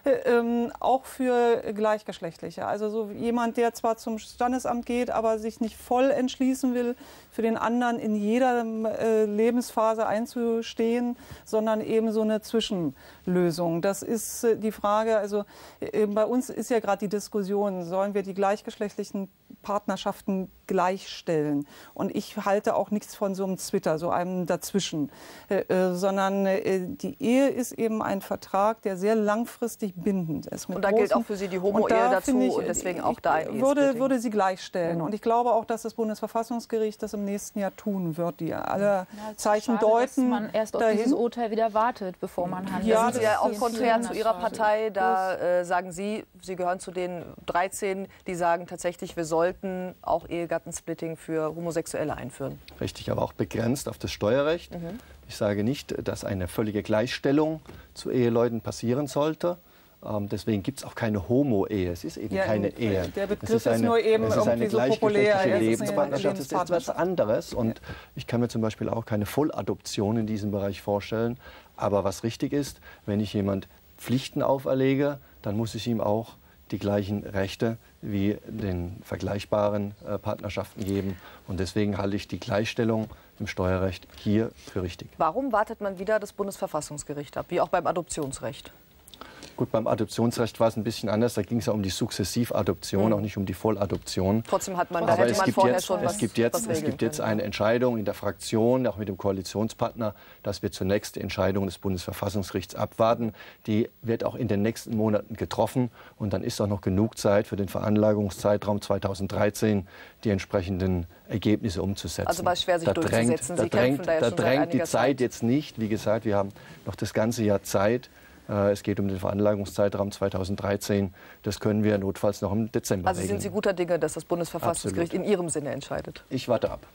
auch für Gleichgeschlechtliche. Also so jemand, der zwar zum Standesamt geht, aber sich nicht voll entschließen will, für den anderen in jeder Lebensphase einzustehen, sondern eben so eine Zwischenlösung. Das ist die Frage, also bei uns ist ja gerade die Diskussion, sollen wir die gleichgeschlechtlichen Partnerschaften gleichstellen? Und ich halte auch nichts von so einem Zwitter, so einem dazwischen, sondern die Ehe ist eben ein Vertrag, der sehr langfristig bindend ist. Und da gilt auch für Sie die Homo-Ehe dazu und deswegen auch da ein Ehesplitting. Würde sie gleichstellen. Und ich glaube auch, dass das Bundesverfassungsgericht das im nächsten Jahr tun wird. Die alle Zeichen deuten, dass man erst auf dieses Urteil wieder wartet, bevor man handelt. Ja, das ist ja auch konträr zu Ihrer Partei. Da sagen Sie, Sie gehören zu den 13, die sagen tatsächlich, wir sollten auch Ehegattensplitting für Homosexuelle einführen. Richtig, aber auch begrenzt auf das Steuerrecht. Ich sage nicht, dass eine völlige Gleichstellung zu Eheleuten passieren sollte. Deswegen gibt es auch keine Homo-Ehe. Es ist eben keine Ehe. Der Begriff ist nur eben irgendwie so populär. Lebenspartnerschaft ist etwas anderes. Und ich kann mir zum Beispiel auch keine Volladoption in diesem Bereich vorstellen. Aber was richtig ist, wenn ich jemand Pflichten auferlege, dann muss ich ihm auch die gleichen Rechte wie den vergleichbaren Partnerschaften geben. Und deswegen halte ich die Gleichstellung im Steuerrecht hier für richtig. Warum wartet man wieder das Bundesverfassungsgericht ab, wie auch beim Adoptionsrecht? Gut, beim Adoptionsrecht war es ein bisschen anders. Da ging es ja um die Sukzessivadoption, auch nicht um die Volladoption. Trotzdem hat man, da hätte man vorher schon was regeln können. Es gibt jetzt eine Entscheidung in der Fraktion, auch mit dem Koalitionspartner, dass wir zunächst die Entscheidung des Bundesverfassungsgerichts abwarten. Die wird auch in den nächsten Monaten getroffen. Und dann ist auch noch genug Zeit für den Veranlagungszeitraum 2013, die entsprechenden Ergebnisse umzusetzen. Also war es schwer, sich durchzusetzen. Sie kämpfen da ja schon seit drängt die einiger Zeit jetzt nicht. Wie gesagt, wir haben noch das ganze Jahr Zeit. Es geht um den Veranlagungszeitraum 2013. Das können wir notfalls noch im Dezember regeln. Also sind Sie guter Dinge, dass das Bundesverfassungsgericht in Ihrem Sinne entscheidet? Ich warte ab.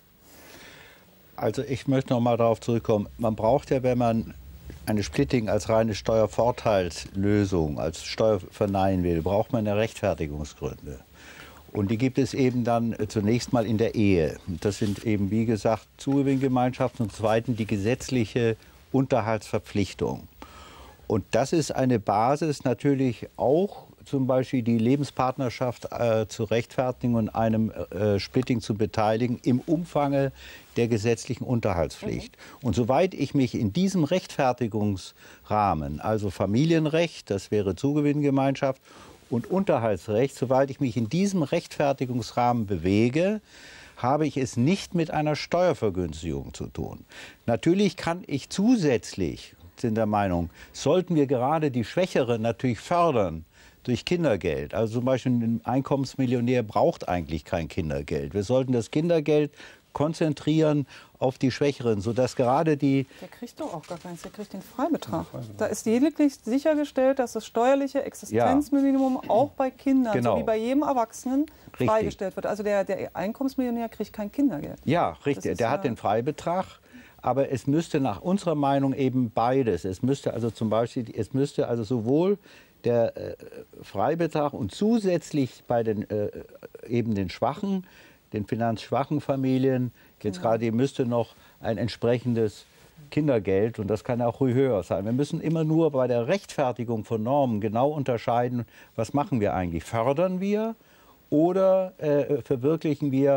Also ich möchte noch mal darauf zurückkommen. Man braucht ja, wenn man eine Splitting als reine Steuervorteilslösung, als Steuer verneinen will, braucht man ja Rechtfertigungsgründe. Und die gibt es eben dann zunächst mal in der Ehe. Das sind eben, wie gesagt, Zugewinngemeinschaften und zweitens die gesetzliche Unterhaltsverpflichtung. Und das ist eine Basis natürlich auch, zum Beispiel die Lebenspartnerschaft zu rechtfertigen und einem Splitting zu beteiligen im Umfange der gesetzlichen Unterhaltspflicht. Und soweit ich mich in diesem Rechtfertigungsrahmen, also Familienrecht, das wäre Zugewinngemeinschaft, und Unterhaltsrecht, soweit ich mich in diesem Rechtfertigungsrahmen bewege, habe ich es nicht mit einer Steuervergünstigung zu tun. Natürlich kann ich zusätzlich, sind der Meinung, sollten wir gerade die Schwächeren natürlich fördern durch Kindergeld. Also zum Beispiel ein Einkommensmillionär braucht eigentlich kein Kindergeld. Wir sollten das Kindergeld konzentrieren auf die Schwächeren, sodass gerade die... Der kriegt doch auch gar keins, der kriegt den Freibetrag. Da ist lediglich sichergestellt, dass das steuerliche Existenzminimum auch bei Kindern, so wie bei jedem Erwachsenen, freigestellt wird. Also der Einkommensmillionär kriegt kein Kindergeld. Ja, richtig. Der hat den Freibetrag. Aber es müsste nach unserer Meinung eben beides. Es müsste also zum Beispiel, es müsste also sowohl der Freibetrag und zusätzlich bei den eben den schwachen, den finanzschwachen Familien, jetzt gerade müsste noch ein entsprechendes Kindergeld, und das kann auch höher sein. Wir müssen immer nur bei der Rechtfertigung von Normen genau unterscheiden, was machen wir eigentlich? Fördern wir oder verwirklichen wir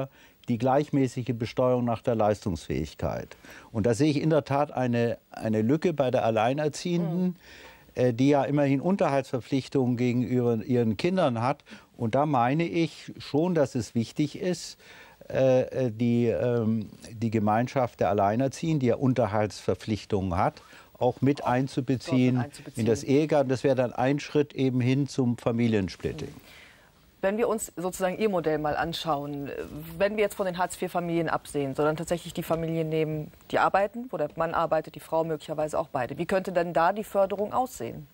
die gleichmäßige Besteuerung nach der Leistungsfähigkeit. Und da sehe ich in der Tat eine Lücke bei der Alleinerziehenden, die ja immerhin Unterhaltsverpflichtungen gegenüber ihren Kindern hat. Und da meine ich schon, dass es wichtig ist, die Gemeinschaft der Alleinerziehenden, die ja Unterhaltsverpflichtungen hat, auch mit einzubeziehen in das Ehegatten. Das wäre dann ein Schritt eben hin zum Familiensplitting. Wenn wir uns sozusagen Ihr Modell mal anschauen, wenn wir jetzt von den Hartz-IV-Familien absehen, sondern tatsächlich die Familien nehmen, die arbeiten, wo der Mann arbeitet, die Frau möglicherweise auch beide. Wie könnte denn da die Förderung aussehen?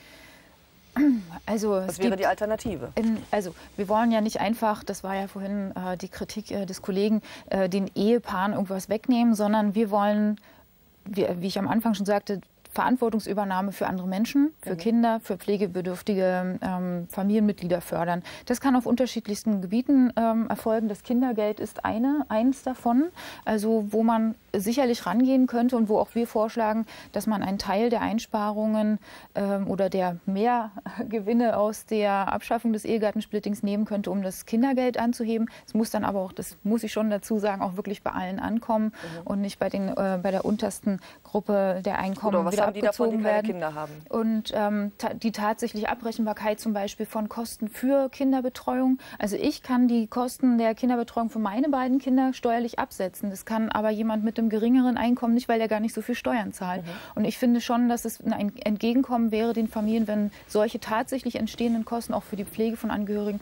Also was wäre die Alternative? Also wir wollen ja nicht einfach, das war ja vorhin die Kritik des Kollegen, den Ehepaaren irgendwas wegnehmen, sondern wir wollen, wie ich am Anfang schon sagte, Verantwortungsübernahme für andere Menschen, für Kinder, für pflegebedürftige Familienmitglieder fördern. Das kann auf unterschiedlichsten Gebieten erfolgen. Das Kindergeld ist eins davon, also wo man sicherlich rangehen könnte und wo auch wir vorschlagen, dass man einen Teil der Einsparungen oder der Mehrgewinne aus der Abschaffung des Ehegattensplittings nehmen könnte, um das Kindergeld anzuheben. Es muss dann aber auch, das muss ich schon dazu sagen, auch wirklich bei allen ankommen und nicht bei der untersten Gruppe der Einkommen wieder haben die davon, die keine werden. Kinder haben? Und die tatsächliche Abrechenbarkeit zum Beispiel von Kosten für Kinderbetreuung. Also ich kann die Kosten der Kinderbetreuung für meine beiden Kinder steuerlich absetzen. Das kann aber jemand mit einem geringeren Einkommen nicht, weil er gar nicht so viel Steuern zahlt. Und ich finde schon, dass es ein Entgegenkommen wäre den Familien, wenn solche tatsächlich entstehenden Kosten auch für die Pflege von Angehörigen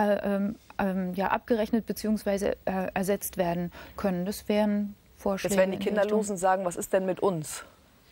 abgerechnet bzw. ersetzt werden können. Das wären Vorschläge. Jetzt werden die Kinderlosen sagen, was ist denn mit uns?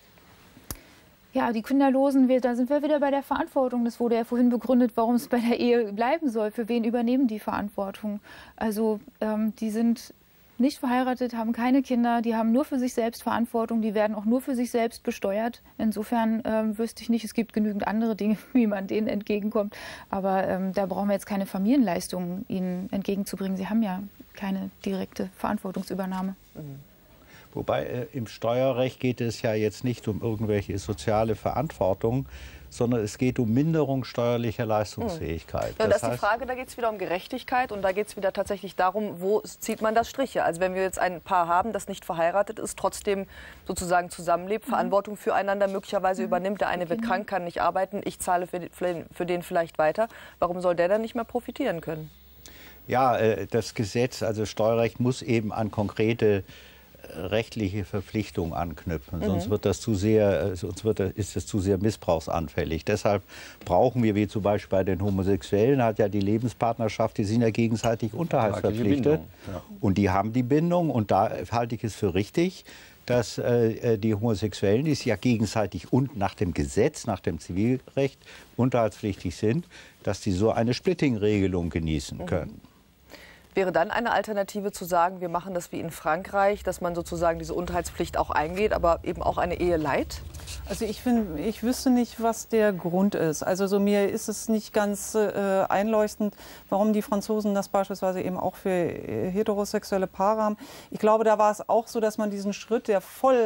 Ja, die Kinderlosen, da sind wir wieder bei der Verantwortung. Das wurde ja vorhin begründet, warum es bei der Ehe bleiben soll. Für wen übernehmen die Verantwortung? Also die sind nicht verheiratet, haben keine Kinder, die haben nur für sich selbst Verantwortung, die werden auch nur für sich selbst besteuert. Insofern wüsste ich nicht, es gibt genügend andere Dinge, wie man denen entgegenkommt. Aber da brauchen wir jetzt keine Familienleistungen ihnen entgegenzubringen. Sie haben ja keine direkte Verantwortungsübernahme. Wobei im Steuerrecht geht es ja jetzt nicht um irgendwelche soziale Verantwortung, sondern es geht um Minderung steuerlicher Leistungsfähigkeit. Ja, das ist die Frage, da geht es wieder um Gerechtigkeit und da geht es wieder tatsächlich darum, wo zieht man das Striche. Also wenn wir jetzt ein Paar haben, das nicht verheiratet ist, trotzdem sozusagen zusammenlebt, Verantwortung füreinander möglicherweise übernimmt, der eine wird krank, kann nicht arbeiten, ich zahle für den vielleicht weiter, warum soll der dann nicht mehr profitieren können? Ja, das Gesetz, also Steuerrecht, muss eben an konkrete rechtliche Verpflichtungen anknüpfen, sonst wird das ist das zu sehr missbrauchsanfällig. Deshalb brauchen wir, wie zum Beispiel bei den Homosexuellen, hat ja die Lebenspartnerschaft, die sind ja gegenseitig unterhaltsverpflichtet und die haben die Bindung und da halte ich es für richtig, dass die Homosexuellen, die es ja gegenseitig und nach dem Gesetz, nach dem Zivilrecht unterhaltspflichtig sind, dass die so eine Splitting-Regelung genießen können. Wäre dann eine Alternative zu sagen, wir machen das wie in Frankreich, dass man sozusagen diese Unterhaltspflicht auch eingeht, aber eben auch eine Ehe leiht? Also ich wüsste nicht, was der Grund ist. Also so mir ist es nicht ganz einleuchtend, warum die Franzosen das beispielsweise eben auch für heterosexuelle Paare haben. Ich glaube, da war es auch so, dass man diesen Schritt der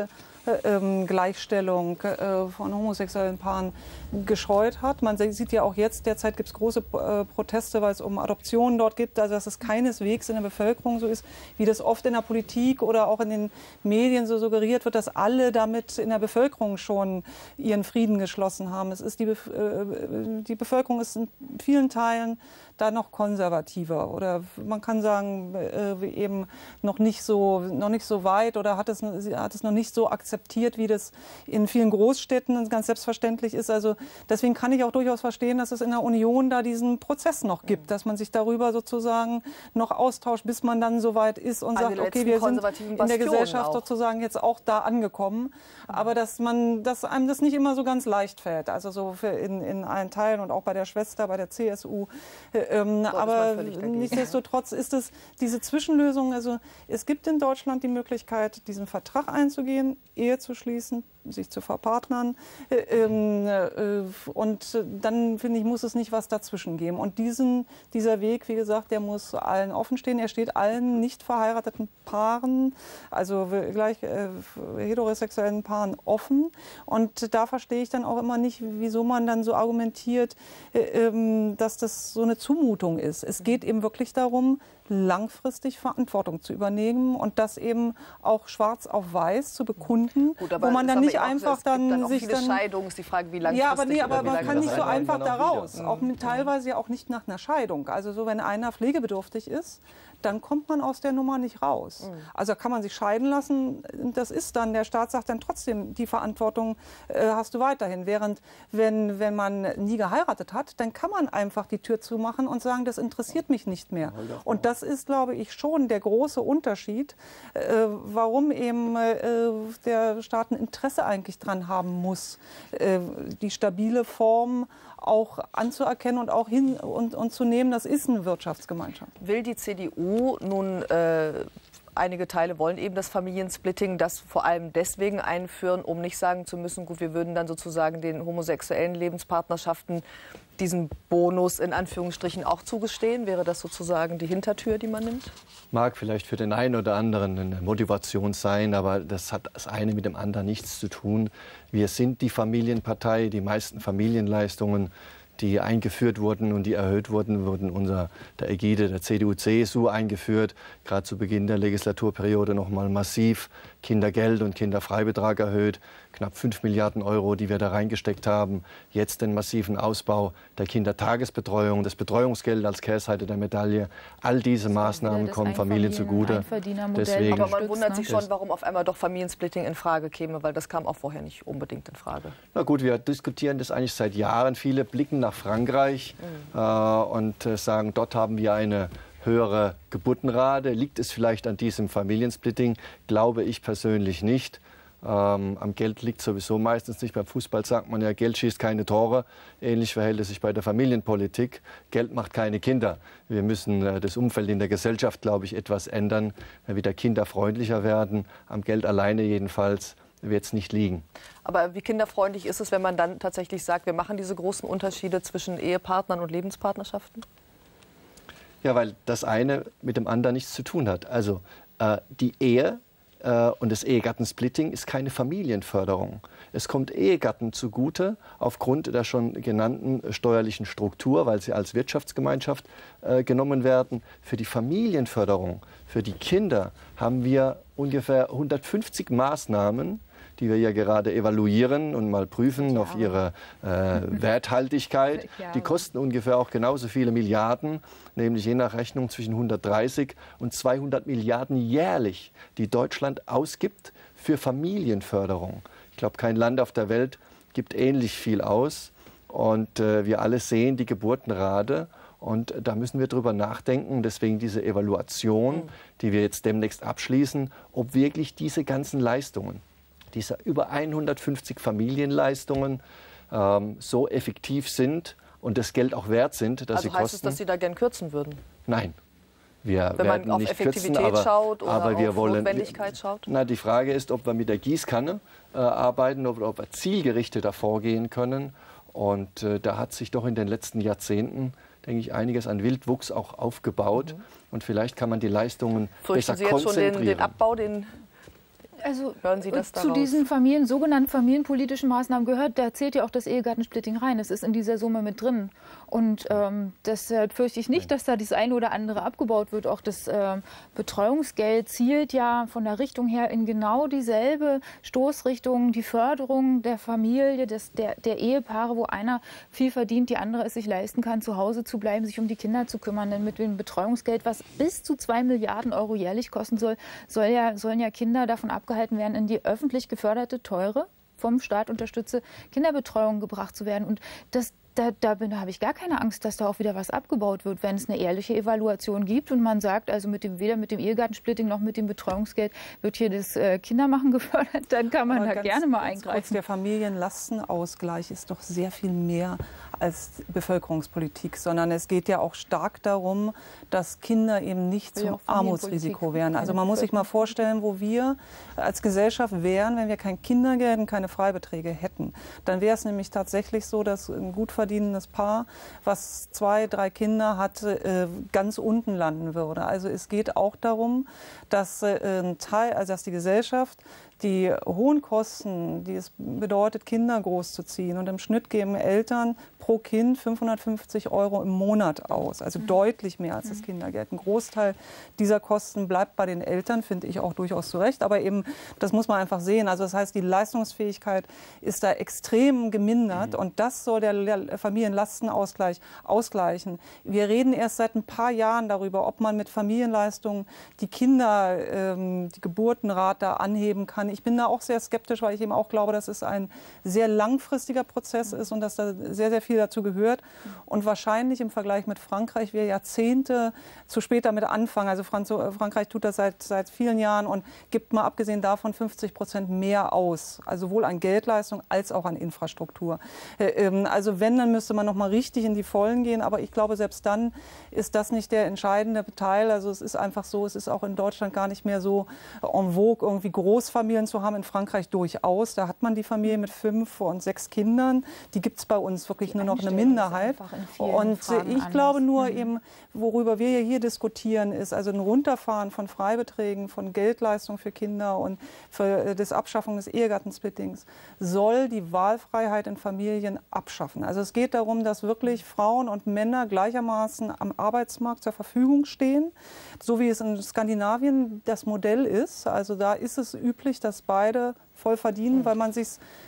Gleichstellung von homosexuellen Paaren gescheut hat. Man sieht ja auch jetzt, derzeit gibt es große Proteste, weil es um Adoptionen dort gibt, also dass es keineswegs in der Bevölkerung so ist, wie das oft in der Politik oder auch in den Medien so suggeriert wird, dass alle damit in der Bevölkerung schon ihren Frieden geschlossen haben. Es ist die Bevölkerung ist in vielen Teilen da noch konservativer oder man kann sagen eben noch nicht so weit oder hat es noch nicht so akzeptiert, wie das in vielen Großstädten ganz selbstverständlich ist. Also deswegen kann ich auch durchaus verstehen, dass es in der Union da diesen Prozess noch gibt, dass man sich darüber sozusagen noch austauscht, bis man dann so weit ist und sagt, okay, wir sind in der Gesellschaft sozusagen jetzt auch da angekommen, aber dass einem das nicht immer so ganz leicht fällt, also so in allen Teilen und auch bei der Schwester, bei der CSU. Aber nichtsdestotrotz ist es diese Zwischenlösung, also es gibt in Deutschland die Möglichkeit, diesen Vertrag einzugehen, Ehe zu schließen, sich zu verpartnern und dann, finde ich, muss es nicht was dazwischen geben. Und dieser Weg, wie gesagt, der muss allen offen stehen. Er steht allen nicht verheirateten Paaren, also gleich heterosexuellen Paaren offen. Und da verstehe ich dann auch immer nicht, wieso man dann so argumentiert, dass das so eine Zumutung ist. Es geht eben wirklich darum, langfristig Verantwortung zu übernehmen und das eben auch schwarz auf weiß zu bekunden, Gut, wo man dann nicht einfach dann sich dann Scheidungen ist die Frage, wie langfristig. Ja, aber man kann nicht so einfach da raus, auch teilweise ja auch nicht nach einer Scheidung. Also so, wenn einer pflegebedürftig ist, dann kommt man aus der Nummer nicht raus. Also kann man sich scheiden lassen, das ist dann, der Staat sagt dann trotzdem, die Verantwortung hast du weiterhin. Während wenn man nie geheiratet hat, dann kann man einfach die Tür zumachen und sagen, das interessiert mich nicht mehr. Und das ist, glaube ich, schon der große Unterschied, warum eben der Staat ein Interesse eigentlich dran haben muss, die stabile Form auch anzuerkennen und auch und zu nehmen, das ist eine Wirtschaftsgemeinschaft. Will die CDU nun, einige Teile wollen eben das Familiensplitting, das vor allem deswegen einführen, um nicht sagen zu müssen, gut, wir würden dann sozusagen den homosexuellen Lebenspartnerschaften diesen Bonus in Anführungsstrichen auch zugestehen? Wäre das sozusagen die Hintertür, die man nimmt? Mag vielleicht für den einen oder anderen eine Motivation sein, aber das hat das eine mit dem anderen nichts zu tun. Wir sind die Familienpartei. Die meisten Familienleistungen, die eingeführt wurden und die erhöht wurden, wurden unter der Ägide der CDU-CSU eingeführt. Gerade zu Beginn der Legislaturperiode noch mal massiv Kindergeld und Kinderfreibetrag erhöht. Knapp 5 Milliarden Euro, die wir da reingesteckt haben. Jetzt den massiven Ausbau der Kindertagesbetreuung, das Betreuungsgeld als Kehrseite der Medaille. All diese Maßnahmen kommen Familien zugute. Deswegen, aber man wundert sich schon, warum auf einmal doch Familiensplitting in Frage käme, weil das kam auch vorher nicht unbedingt in Frage. Na gut, wir diskutieren das eigentlich seit Jahren. Viele blicken nach Frankreich und sagen, dort haben wir eine höhere Geburtenrate. Liegt es vielleicht an diesem Familiensplitting? Glaube ich persönlich nicht. Am Geld liegt sowieso meistens nicht. Beim Fußball sagt man ja, Geld schießt keine Tore. Ähnlich verhält es sich bei der Familienpolitik. Geld macht keine Kinder. Wir müssen das Umfeld in der Gesellschaft, glaube ich, etwas ändern, wieder kinderfreundlicher werden. Am Geld alleine jedenfalls wird es nicht liegen. Aber wie kinderfreundlich ist es, wenn man dann tatsächlich sagt, wir machen diese großen Unterschiede zwischen Ehepartnern und Lebenspartnerschaften? Ja, weil das eine mit dem anderen nichts zu tun hat. Also die Ehe und das Ehegattensplitting ist keine Familienförderung. Es kommt Ehegatten zugute aufgrund der schon genannten steuerlichen Struktur, weil sie als Wirtschaftsgemeinschaft genommen werden. Für die Familienförderung, für die Kinder haben wir ungefähr 150 Maßnahmen, die wir ja gerade evaluieren und mal prüfen auf ihre Werthaltigkeit. Die kosten ungefähr auch genauso viele Milliarden, nämlich je nach Rechnung zwischen 130 und 200 Milliarden jährlich, die Deutschland ausgibt für Familienförderung. Ich glaube, kein Land auf der Welt gibt ähnlich viel aus. Und wir alle sehen die Geburtenrate. Und da müssen wir drüber nachdenken, deswegen diese Evaluation, die wir jetzt demnächst abschließen, ob wirklich diese ganzen Leistungen, diese über 150 Familienleistungen so effektiv sind und das Geld auch wert sind, dass sie kosten. Also heißt es, dass Sie da gern kürzen würden? Nein. Wir Wenn man auf nicht Effektivität kürzen, schaut oder aber wir auf wollen, Notwendigkeit schaut? Na, die Frage ist, ob wir mit der Gießkanne arbeiten oder ob wir zielgerichteter vorgehen können. Und da hat sich doch in den letzten Jahrzehnten, denke ich, einiges an Wildwuchs auch aufgebaut. Und vielleicht kann man die Leistungen besser konzentrieren. Fürchten Sie jetzt schon den Abbau, Also hören Sie das zu diesen sogenannten familienpolitischen Maßnahmen gehört, da zählt ja auch das Ehegattensplitting rein. Das ist in dieser Summe mit drin. Und deshalb fürchte ich nicht, dass da das eine oder andere abgebaut wird. Auch das Betreuungsgeld zielt ja von der Richtung her in genau dieselbe Stoßrichtung. Die Förderung der Familie, der Ehepaare, wo einer viel verdient, die andere es sich leisten kann, zu Hause zu bleiben, sich um die Kinder zu kümmern. Denn mit dem Betreuungsgeld, was bis zu 2 Milliarden Euro jährlich kosten soll, sollen ja Kinder davon abgehalten werden, in die öffentlich geförderte, teure, vom Staat unterstützte Kinderbetreuung gebracht zu werden. Und da habe ich gar keine Angst, dass da auch wieder was abgebaut wird, wenn es eine ehrliche Evaluation gibt und man sagt, also weder mit dem Ehegattensplitting noch mit dem Betreuungsgeld wird hier das Kindermachen gefördert, dann kann man da gerne mal eingreifen. Der Familienlastenausgleich ist doch sehr viel mehr als Bevölkerungspolitik, sondern es geht ja auch stark darum, dass Kinder eben nicht zum Armutsrisiko werden. Also man muss sich mal vorstellen, wo wir als Gesellschaft wären, wenn wir kein Kindergeld und keine Freibeträge hätten. Dann wäre es nämlich tatsächlich so, dass ein gut verdienendes Paar, was 2, 3 Kinder hat, ganz unten landen würde. Also es geht auch darum, dass dass die Gesellschaft die hohen Kosten, die es bedeutet, Kinder großzuziehen. Und im Schnitt geben Eltern pro Kind 550 € im Monat aus, also deutlich mehr als das Kindergeld. Ein Großteil dieser Kosten bleibt bei den Eltern, finde ich auch durchaus zu Recht. Aber eben, das muss man einfach sehen. Also das heißt, die Leistungsfähigkeit ist da extrem gemindert und das soll der Familienlastenausgleich ausgleichen. Wir reden erst seit ein paar Jahren darüber, ob man mit Familienleistungen die die Geburtenrate anheben kann. Ich bin da auch sehr skeptisch, weil ich eben auch glaube, dass es ein sehr langfristiger Prozess ist und dass da sehr, sehr viel dazu gehört. Und wahrscheinlich im Vergleich mit Frankreich wir Jahrzehnte zu spät damit anfangen. Also Frankreich tut das seit vielen Jahren und gibt mal abgesehen davon 50% mehr aus. Also sowohl an Geldleistung als auch an Infrastruktur. Also wenn, dann müsste man noch mal richtig in die Vollen gehen. Aber ich glaube, selbst dann ist das nicht der entscheidende Teil. Also es ist einfach so, es ist auch in Deutschland gar nicht mehr so en vogue, irgendwie Großfamilien zu haben. In Frankreich durchaus. Da hat man die Familie mit 5 und 6 Kindern. Die gibt es bei uns wirklich nur noch eine Minderheit. Und ich glaube nur eben, worüber wir hier diskutieren, ist also ein Runterfahren von Freibeträgen, von Geldleistung für Kinder und für das Abschaffung des Ehegattensplittings soll die Wahlfreiheit in Familien abschaffen. Also es geht darum, dass wirklich Frauen und Männer gleichermaßen am Arbeitsmarkt zur Verfügung stehen, so wie es in Skandinavien das Modell ist. Also da ist es üblich, dass beide voll verdienen, weil man sich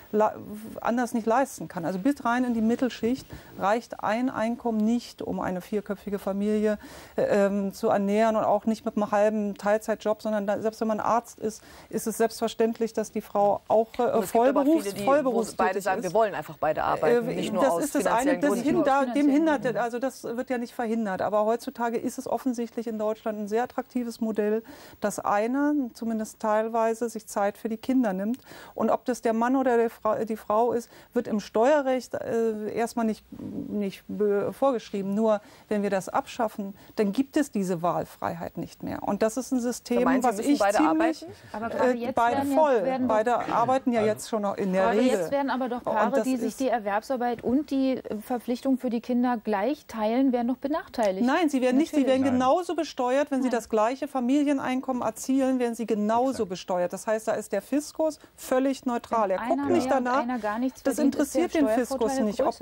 anders nicht leisten kann. Also bis rein in die Mittelschicht reicht ein Einkommen nicht, um eine 4-köpfige Familie zu ernähren und auch nicht mit einem halben Teilzeitjob, sondern selbst wenn man Arzt ist, ist es selbstverständlich, dass die Frau auch vollberufstätig ist. Beide sagen, wir wollen einfach beide arbeiten, nicht nur aus finanziellen Gründen. Also das wird ja nicht verhindert. Aber heutzutage ist es offensichtlich in Deutschland ein sehr attraktives Modell, dass einer zumindest teilweise sich Zeit für die Kinder nimmt. Und ob das der Mann oder die Frau ist, wird im Steuerrecht erstmal nicht vorgeschrieben. Nur wenn wir das abschaffen, dann gibt es diese Wahlfreiheit nicht mehr. Und das ist ein System, was ich beide ziemlich... arbeiten? Beide arbeiten ja jetzt schon noch in der Regel. Jetzt werden aber doch Paare, die sich die Erwerbsarbeit und die Verpflichtung für die Kinder gleich teilen, werden doch benachteiligt. Nein, sie werden nicht. Sie werden genauso besteuert, wenn sie das gleiche Familieneinkommen erzielen, werden sie genauso besteuert. Das heißt, da ist der Fiskus völlig neutral. Er guckt nicht danach. Das interessiert den Fiskus nicht, aber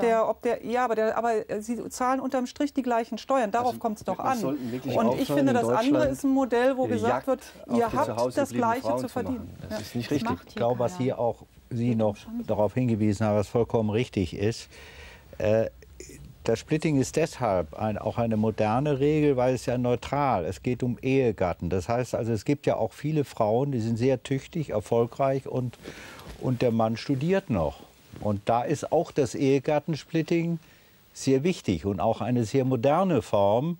sie zahlen unterm Strich die gleichen Steuern. Darauf kommt es doch an. Und ich finde, das andere ist ein Modell, wo gesagt wird, ihr habt das Gleiche zu verdienen. Das ist nicht richtig. Ich glaube, was hier auch Sie noch darauf hingewiesen haben, was vollkommen richtig ist. Das Splitting ist deshalb auch eine moderne Regel, weil es ja neutral ist. Es geht um Ehegatten. Das heißt also, es gibt ja auch viele Frauen, die sind sehr tüchtig, erfolgreich und der Mann studiert noch. Und da ist auch das Ehegattensplitting sehr wichtig und auch eine sehr moderne Form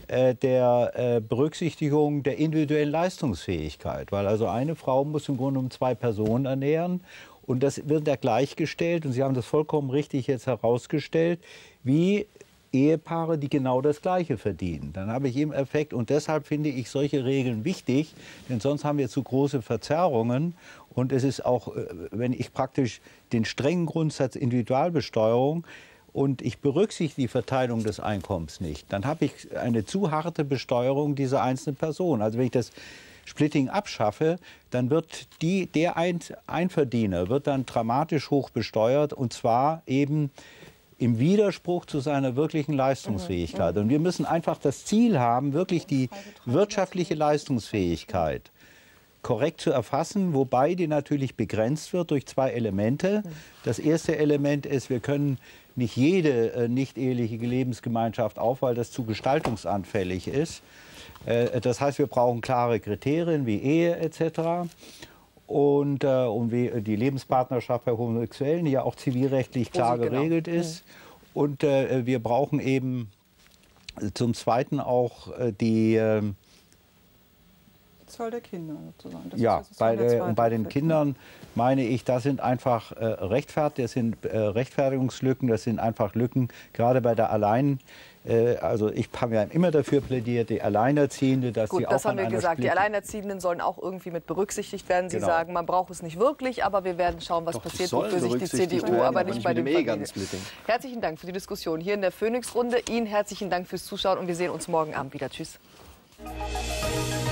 der Berücksichtigung der individuellen Leistungsfähigkeit. Weil also eine Frau muss im Grunde um 2 Personen ernähren. Und das wird da gleichgestellt, und Sie haben das vollkommen richtig jetzt herausgestellt, wie Ehepaare, die genau das Gleiche verdienen. Dann habe ich im Effekt, und deshalb finde ich solche Regeln wichtig, denn sonst haben wir zu große Verzerrungen. Und es ist auch, wenn ich praktisch den strengen Grundsatz Individualbesteuerung und ich berücksichtige die Verteilung des Einkommens nicht, dann habe ich eine zu harte Besteuerung dieser einzelnen Person. Also wenn ich das Splitting abschaffe, dann wird der Einverdiener wird dann dramatisch hoch besteuert, und zwar eben im Widerspruch zu seiner wirklichen Leistungsfähigkeit. Und wir müssen einfach das Ziel haben, wirklich die wirtschaftliche Leistungsfähigkeit korrekt zu erfassen, wobei die natürlich begrenzt wird durch 2 Elemente. Das erste Element ist, wir können nicht jede nicht-eheliche Lebensgemeinschaft auf, weil das zu gestaltungsanfällig ist. Das heißt, wir brauchen klare Kriterien wie Ehe etc. Und wie die Lebenspartnerschaft bei Homosexuellen, die ja auch zivilrechtlich klar geregelt ist. Und wir brauchen eben zum Zweiten auch die Zahl der Kinder sozusagen. Bei den Kindern meine ich, das sind einfach Rechtfertigungslücken, das sind einfach Lücken, gerade bei der also ich habe ja immer dafür plädiert, die Alleinerziehende, dass sie auch das haben wir gesagt. Die Alleinerziehenden sollen auch irgendwie mit berücksichtigt werden. Sie sagen, man braucht es nicht wirklich, aber wir werden schauen, was passiert, wofür sich die CDU, aber nicht bei den Familien. Herzlichen Dank für die Diskussion hier in der Phoenix-Runde. Ihnen herzlichen Dank fürs Zuschauen und wir sehen uns morgen Abend wieder. Tschüss.